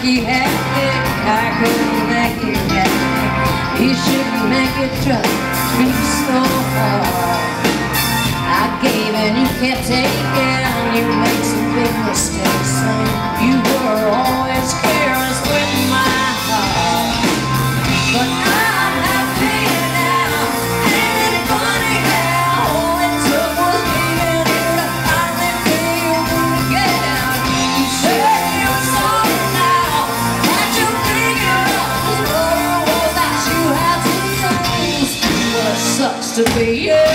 you happy, I couldn't make you happy. You shouldn't make it trust me so hard. I gave and you kept taking, you made some big mistakes, and you were always careless with my heart. But I'm happy now, ain't it funny how all it took was leaving you to finally feel again. You said you were sorry now, that you figured out the role that you had to lose. Well, it sucks to be you.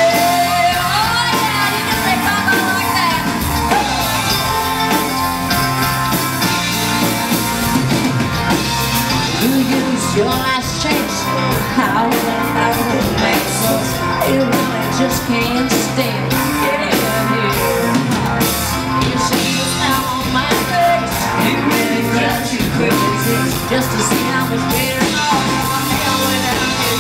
Your last chance, how I would make sense. You really just can't stand getting here. You see the smile on my face, you really drive you crazy, just to see how much better off I am without you.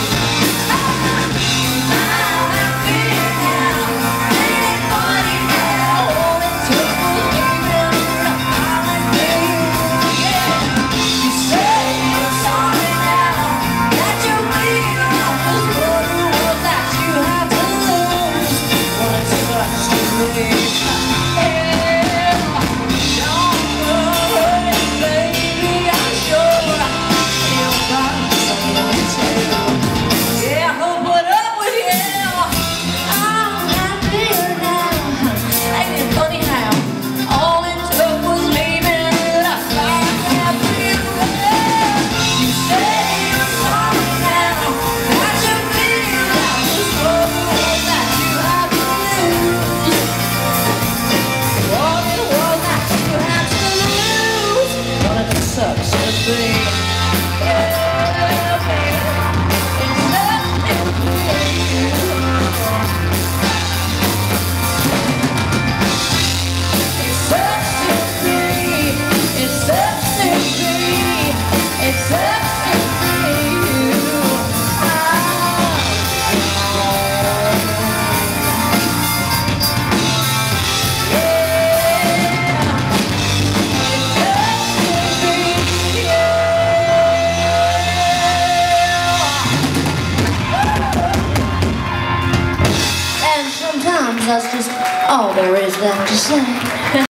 I'm happy now, ain't it funny now? All it took was leaving you to finally feel again. You say you're sorry. That's just all there is left to say.